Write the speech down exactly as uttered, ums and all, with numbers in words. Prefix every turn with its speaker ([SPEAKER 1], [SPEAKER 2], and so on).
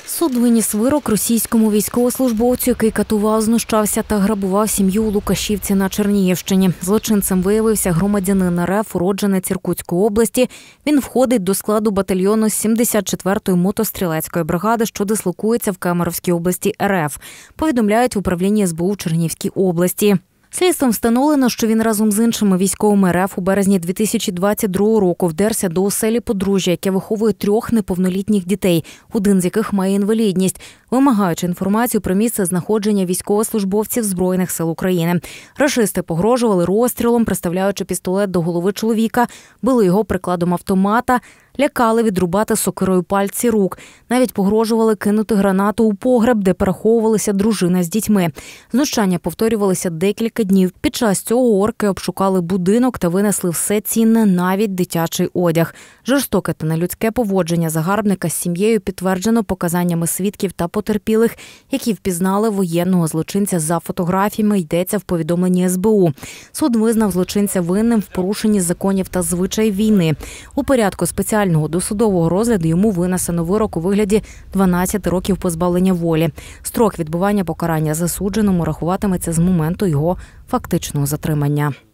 [SPEAKER 1] Суд виніс вирок російському військовослужбовцю, який катував, знущався та грабував сім'ю у Лукашівці на Чернігівщині. Злочинцем виявився громадянин РФ, уродженець Іркутської області. Він входить до складу батальйону сімдесят четвертої мотострілецької бригади, що дислокується в Кемеровській області РФ. Повідомляють в управлінні ес бе у в Чернігівській області. Слідством встановлено, що він разом з іншими військовими РФ у березні дві тисячі двадцять другого року вдерся до оселі подружжя, яке виховує трьох неповнолітніх дітей, один з яких має інвалідність, вимагаючи інформацію про місце знаходження військовослужбовців Збройних сил України. Рашисти погрожували розстрілом, приставляючи пістолет до голови чоловіка, били його прикладом автомата, лякали відрубати сокирою пальці рук. Навіть погрожували кинути гранату у погреб, де переховувалися дружина з дітьми. Знущання повторювалися декілька днів. Під час цього орки обшукали будинок та винесли все цінне, навіть дитячий одяг. Жорстоке та нелюдське поводження загарбника з сім'єю підтверджено показаннями свідків та потерпілих, які впізнали воєнного злочинця за фотографіями, йдеться в повідомленні ес бе у. Суд визнав злочинця винним в порушенні законів та звичаїв війни. У порядку спеціального досудового розгляду йому винесено вирок у вигляді дванадцяти років позбавлення волі. Строк відбування покарання засудженому рахуватиметься з моменту його фактичного затримання.